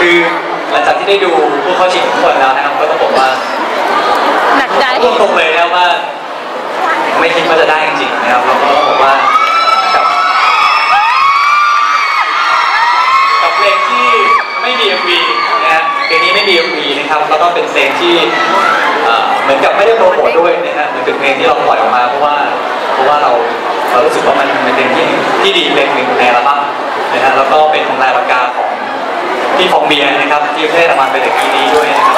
คือหลังจากที่ได้ดูผู้เข้าชิงทุกคนแล้วนะครับก็ต้องบอกว่าหนักใจตรงเลยนะว่าไม่คิดว่าจะได้จริงๆนะครับเราก็ต้องบอกว่ากับเพลงที่ไม่มี MV นะฮะเพลงนี้ไม่มี MV นะครับแล้วก็เป็นเพลงที่เหมือนกับไม่ได้โปรโมทด้วยนะฮะเหมือนเป็นเพลงที่เราปล่อยออกมาเพราะว่าเรารู้สึกว่ามันเป็นเพลงที่ดีเพลงหนึ่งในอัลบั้มนะฮะแล้วก็เป็นของลายปากกาของพี่ฟองเบียร์นะครับที่ได้รางวัลเป็นเด็กดีด้วยนะครับ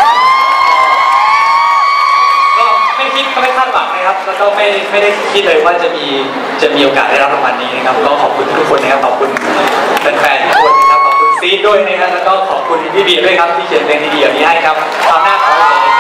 ก็ไม่คิดก็ไม่คาดหวังนะครับแล้วก็ไม่ได้คิดเลยว่าจะมีโอกาสได้รับรางวัลนี้นะครับก็ขอบคุณทุกคนนะครับขอบคุณแฟนๆทุกคนนะครับขอบคุณซีดด้วยนะครับแล้วก็ขอบคุณพี่เบียร์ด้วยครับที่เขียนเพลงดีๆแบบนี้ให้ครับคราวหน้าขอให้